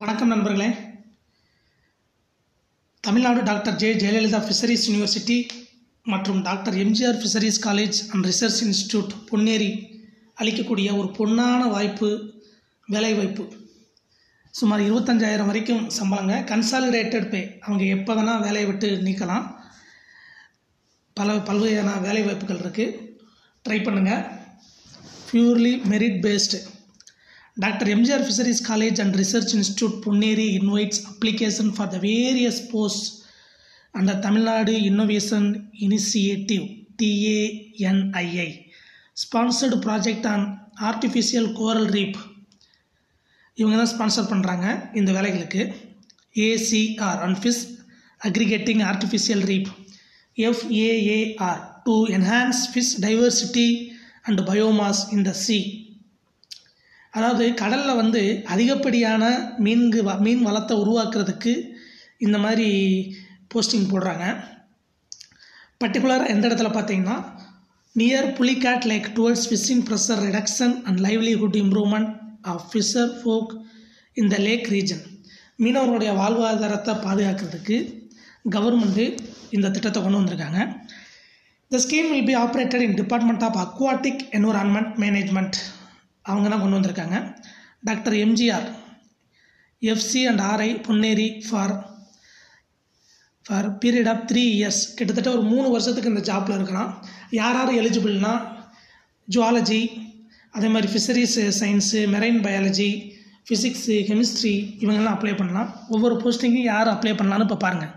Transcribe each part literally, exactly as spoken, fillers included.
வணக்கம் நண்பர்களே. Tamil Nadu doctor J Jayalalithaa fisheries university மற்றும் doctor MGR fisheries college and research institute Ponneri அளிக்கக்கூடிய ஒரு பொன்னான வாய்ப்பு, வேலைவாய்ப்பு. சுமார் இருபத்தஞ்சாயிரம் வரைக்கும் சம்பளங்க. கன்சாலிடேட்டட் பே. அவங்க எப்போ வேணால் வேலையை விட்டு நீக்கலாம். பல பல்வேறான வேலைவாய்ப்புகள் இருக்குது. ட்ரை பண்ணுங்கள். Purely merit based. Doctor M G R Fisheries College and Research Institute Ponneri invites application for the various posts under Tamil Nadu Innovation Initiative T A N I I sponsored project on artificial coral reef. இவங்க தான் sponsor பண்ணுறாங்க இந்த வேலைகளுக்கு. A C R on fish aggregating artificial reef. F A A R to enhance fish diversity and biomass in the sea. அதாவது கடலில் வந்து அதிகப்படியான மீன்கு மீன் வளத்தை உருவாக்குறதுக்கு இந்த மாதிரி போஸ்டிங் போடுறாங்க. பர்டிகுலராக எந்த இடத்துல பார்த்தீங்கன்னா, near Pulicat lake towards fishing pressure reduction and livelihood improvement of fisher folk இந்த லேக் ரீஜன். மீனவர்களுடைய வாழ்வாதாரத்தை பாதுகாக்கிறதுக்கு கவர்மெண்ட்டு இந்த திட்டத்தை கொண்டு வந்திருக்காங்க. The scheme will be operated in department of aquatic environment management. அவங்க தான் கொண்டு வந்திருக்காங்க. Doctor MGR FC and RI Ponneri for for period of three years கிட்டத்தட்ட ஒரு மூணு வருஷத்துக்கு இந்த ஜாப்பில் இருக்கலாம். யார் யார் எலிஜிபிள்னா, ஜுவாலஜி, அதே மாதிரி fisheries science, marine biology, physics, chemistry இவங்கெல்லாம் அப்ளை பண்ணலாம். ஒவ்வொரு போஸ்டிங்கும் யார் அப்ளை பண்ணலான்னு இப்போ பாருங்கள்.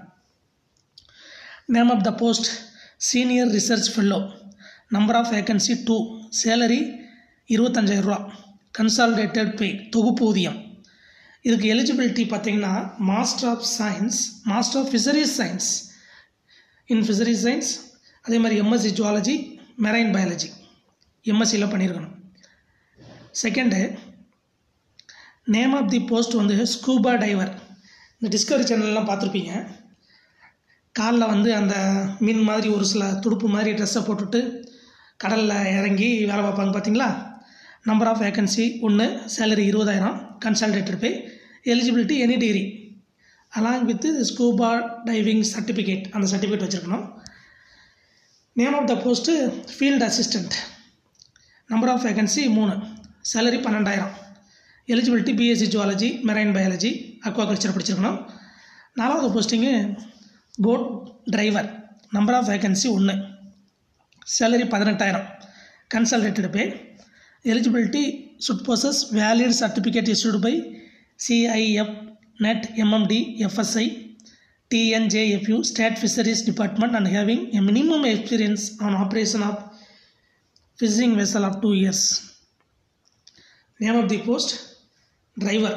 Name of the post senior research fellow. Number of vacancy two. Salary இருபத்தஞ்சாயிரம் ரூபா. கன்சாலிடேட்டட் பே தொகுப்பு ஊதியம். இதுக்கு எலிஜிபிலிட்டி பார்த்தீங்கன்னா, master of science, master of fisheries science in fisheries science, அதே மாதிரி எம்எஸ்சி ஜுவாலஜி, மெரைன் பயாலஜி எம்எஸ்சியில் பண்ணியிருக்கணும். Second, name of the post வந்து ஸ்கூபா டைவர். இந்த டிஸ்கவரி சேனல்லாம் பார்த்துருப்பீங்க. காலில் வந்து அந்த மீன் மாதிரி ஒரு சில துடுப்பு மாதிரி ட்ரெஸ்ஸை போட்டுட்டு கடலில் இறங்கி வேலை பார்ப்பாங்க பார்த்தீங்களா. நம்பர் ஆஃப் வேக்கன்சி ஒன்று. சேலரி இருபதாயிரம். Consolidated pay. Eligibility any degree along with scuba diving certificate. அந்த சர்டிஃபிகேட் வச்சுருக்கணும். Name of the post field assistant. Number of vacancy மூணு. சேலரி பன்னெண்டாயிரம். Eligibility BSc zoology, marine biology, aquaculture படிச்சிருக்கணும். நாலாவது posting boat driver. Number of vacancy ஒன்று. Salary பதினெட்டாயிரம். Consolidated pay. Eligibility should possess valid certificate issued by C I F, N E T, M M D, F S I, T N J F U, State Fisheries Department and having a minimum experience on operation of fishing vessel of two years. Name of the post driver.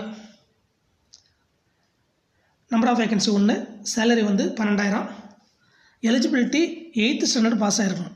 Number of vacancy ஒன்று. Salary வந்து பன்னெண்டாயிரம். Eligibility eighth standard pass ஆகிருக்கணும்.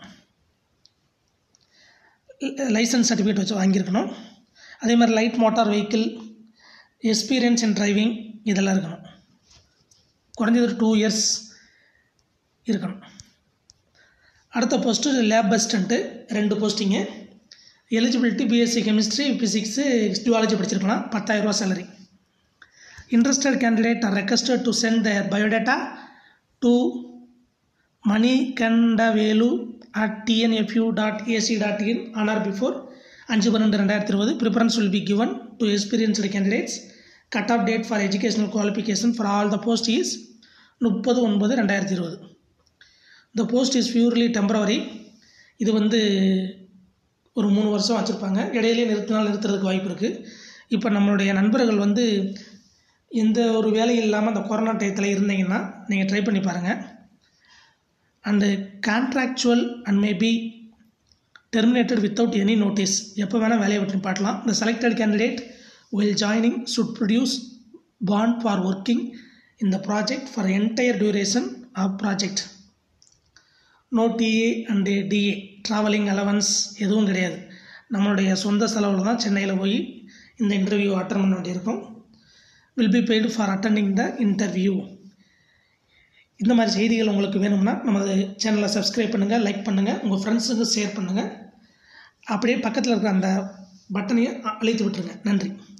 Licence certificate வச்சு வாங்கியிருக்கணும். அதே மாதிரி light motor vehicle, experience in driving இதெல்லாம் இருக்கணும். குறைஞ்சது டூ இயர்ஸ் இருக்கணும். அடுத்த போஸ்ட்டு லேப் அசிஸ்டண்ட்டு. ரெண்டு posting. Eligibility BSc chemistry, physics, zoology படிச்சிருக்கலாம். பத்தாயிரரூவா salary. Interested candidate are requested to send their biodata to Manikandavelu at t n f u dot a c dot in on or before அஞ்சு பன்னெண்டு ரெண்டாயிரத்தி இருபது. Preference will be given to experienced candidates. cut off date for educational qualification for all the post is முப்பது ஒன்பது ரெண்டாயிரத்தி இருபது. the post is purely temporary. இது வந்து ஒரு மூணு வருஷம் வச்சுருப்பாங்க. இடையிலே நிறுத்தினால் நிறுத்துறதுக்கு வாய்ப்பு இருக்குது. இப்போ நம்மளுடைய நண்பர்கள் வந்து எந்த ஒரு வேலையும் இல்லாமல் அந்த கொரோனா டயத்தில் இருந்தீங்கன்னா நீங்கள் ட்ரை பண்ணி பாருங்கள். and contractual and may be terminated without any notice. எப்போ வேணால் வேலையை விட்டு நிப்பாட்டலாம். the selected candidate while joining should produce bond for working in the project for entire duration of project. no T A and D A traveling allowance எதுவும் கிடையாது. நம்மளுடைய சொந்த செலவில் தான் சென்னையில் போய் இந்த இன்டர்வியூ அட்டன் பண்ண வேண்டியிருக்கும். will be paid for attending the interview. இந்த மாதிரி செய்திகள் உங்களுக்கு வேணும்னா நமது சேனலை சப்ஸ்கிரைப் பண்ணுங்கள், லைக் பண்ணுங்கள், உங்கள் ஃப்ரெண்ட்ஸுக்கு ஷேர் பண்ணுங்கள். அப்படியே பக்கத்தில் இருக்கிற அந்த பட்டனையும் அழைத்து விட்டுருங்க. நன்றி.